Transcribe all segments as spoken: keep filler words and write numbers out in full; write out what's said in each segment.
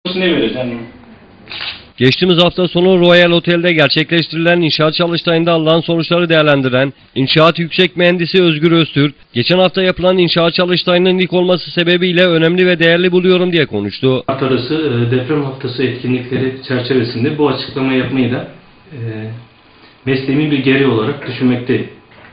Ne vereceğim? Geçtiğimiz hafta sonu Royal Otel'de gerçekleştirilen inşaat çalıştayında alınan sonuçları değerlendiren İnşaat Yüksek Mühendisi Özgür Öztürk, geçen hafta yapılan inşaat çalıştayının ilk olması sebebiyle önemli ve değerli buluyorum diye konuştu. Arası deprem haftası etkinlikleri çerçevesinde bu açıklamayı yapmayı da e, mesleğimin bir gereği olarak düşünmekteyim.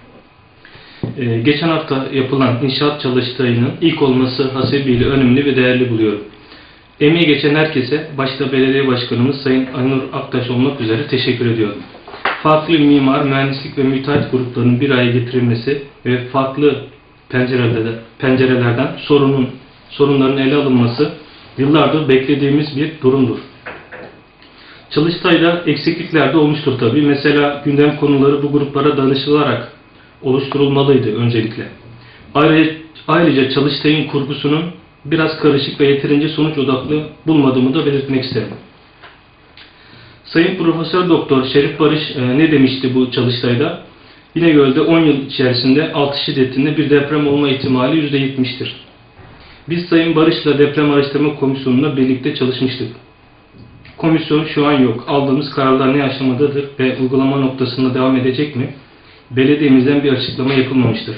E, geçen hafta yapılan inşaat çalıştayının ilk olması hasebiyle önemli ve değerli buluyorum. Emeği geçen herkese, başta belediye başkanımız Sayın Aynur Aktaş olmak üzere teşekkür ediyorum. Farklı mimar, mühendislik ve müteahhit gruplarının bir araya getirilmesi ve farklı pencerelerden, pencerelerden sorunun, sorunların ele alınması yıllardır beklediğimiz bir durumdur. Çalıştayda eksiklikler de olmuştur tabii. Mesela gündem konuları bu gruplara danışılarak oluşturulmalıydı öncelikle. Ayrıca, ayrıca çalıştayın kurgusunun biraz karışık ve yeterince sonuç odaklı bulmadığımı da belirtmek isterim. Sayın Profesör Doktor Şerif Barış e, ne demişti bu çalıştayda? İnegöl'de on yıl içerisinde altı şiddetinde bir deprem olma ihtimali yüzde yetmiş'tir. Biz Sayın Barış'la Deprem Araştırma Komisyonu'nda birlikte çalışmıştık. Komisyon şu an yok. Aldığımız kararlar ne aşamadadır ve uygulama noktasında devam edecek mi? Belediyemizden bir açıklama yapılmamıştır.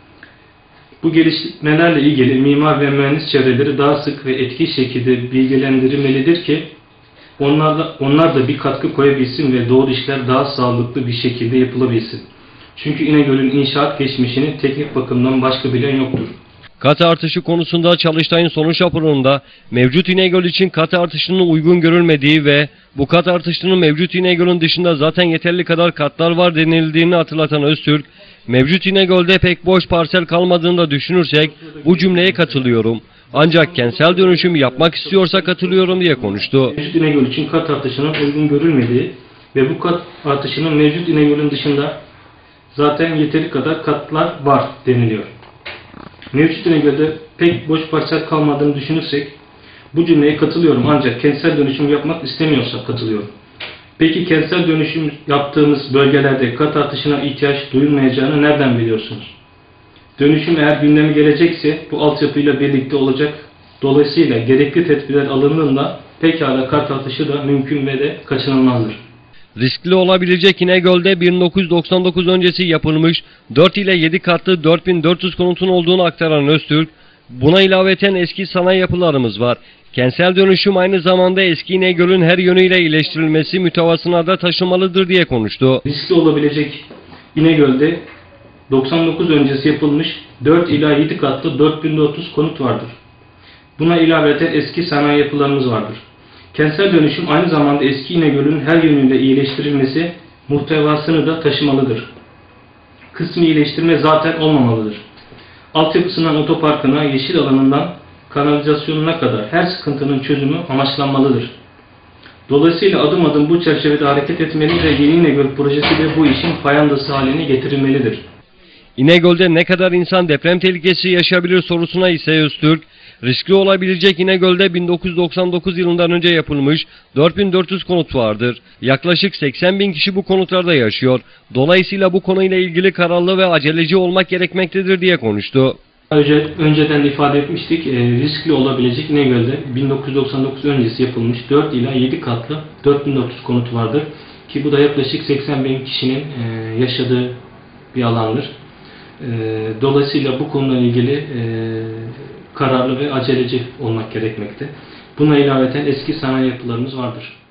Bu gelişmelerle ilgili mimar ve mühendis çevreleri daha sık ve etkili şekilde bilgilendirilmelidir ki onlar da, onlar da bir katkı koyabilsin ve doğru işler daha sağlıklı bir şekilde yapılabilsin. Çünkü İnegöl'ün inşaat geçmişini teknik bakımdan başka bilen yoktur. Kat artışı konusunda Çalıştay'ın sonuç raporunda mevcut İnegöl için kat artışının uygun görülmediği ve bu kat artışının mevcut İnegöl'ün dışında zaten yeterli kadar katlar var denildiğini hatırlatan Öztürk, mevcut İnegöl'de pek boş parsel kalmadığını da düşünürsek bu cümleye katılıyorum. Ancak kentsel dönüşüm yapmak istiyorsa katılıyorum diye konuştu. Mevcut İnegöl için kat artışının uygun görülmediği ve bu kat artışının mevcut İnegöl'ün dışında zaten yeteri kadar katlar var deniliyor. Mevcut İnegöl'de pek boş parsel kalmadığını düşünürsek bu cümleye katılıyorum, ancak kentsel dönüşüm yapmak istemiyorsak katılıyorum. Peki kentsel dönüşüm yaptığımız bölgelerde kat artışına ihtiyaç duyulmayacağını nereden biliyorsunuz? Dönüşüm eğer gündeme gelecekse bu altyapıyla birlikte olacak. Dolayısıyla gerekli tedbirler alındığında pekala kat artışı da mümkün ve de kaçınılmazdır. Riskli olabilecek İnegöl'de bin dokuz yüz doksan dokuz öncesi yapılmış dört ile yedi katlı dört bin dört yüz konutun olduğunu aktaran Öztürk, buna ilaveten eski sanayi yapılarımız var. Kentsel dönüşüm aynı zamanda eski İnegöl'ün her yönüyle iyileştirilmesi mütevasına da taşımalıdır diye konuştu. Riskli olabilecek İnegöl'de doksan dokuz öncesi yapılmış dört ila yedi katlı dört bin dört yüz konut vardır. Buna ilaveten eski sanayi yapılarımız vardır. Kentsel dönüşüm aynı zamanda eski İnegöl'ün her yönüyle iyileştirilmesi muhtevasını da taşımalıdır. Kısmi iyileştirme zaten olmamalıdır. Altyapısından otoparkına, yeşil alanından kanalizasyonuna kadar her sıkıntının çözümü amaçlanmalıdır. Dolayısıyla adım adım bu çerçevede hareket etmeli ve Yeni İnegöl projesi de bu işin payandası haline getirilmelidir. İnegöl'de ne kadar insan deprem tehlikesi yaşayabilir sorusuna ise Öztürk, riskli olabilecek İnegöl'de bin dokuz yüz doksan dokuz yılından önce yapılmış dört bin dört yüz konut vardır. Yaklaşık seksen bin kişi bu konutlarda yaşıyor. Dolayısıyla bu konuyla ilgili kararlı ve aceleci olmak gerekmektedir diye konuştu. Önce, önceden ifade etmiştik, e, riskli olabilecek İnegöl'de bin dokuz yüz doksan dokuz öncesi yapılmış dört ila yedi katlı dört bin dört yüz konut vardır. Ki bu da yaklaşık seksen bin kişinin e, yaşadığı bir alandır. E, dolayısıyla bu konuyla ilgili e, kararlı ve aceleci olmak gerekmekte. Buna ilaveten eski sanayi yapılarımız vardır.